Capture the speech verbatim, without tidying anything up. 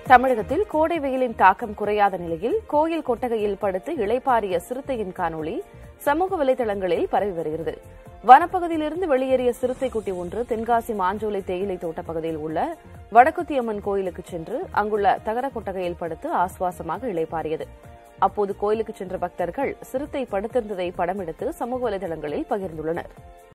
தமிழகத்தில் கோடை வெயிலின் தாக்கம் குறையாத நிலையில் கோயில் கொட்டகையில் படுத்து இளைப்பாறிய சிறுத்தையின் காணொலி சமூக வலைதளங்களில் பரவி வருகிறது. வனப்பகுதியிலிருந்து வெளியேறிய சிறுத்தை குட்டி ஒன்று தென்காசி மாஞ்சோலை தேயிலை தோட்ட பகுதியில் உள்ள வடக்குத்தியம்மன் கோயிலுக்கு சென்று அங்குள்ள தகர கொட்டகையில் படுத்து ஆசுவாசமாக இளைப்பாறியது. அப்போது கோயிலுக்கு சென்ற பக்தர்கள் சிறுத்தை படுத்திருந்ததை படமெடுத்து சமூக வலைதளங்களில் பகிர்ந்துள்ளனர்.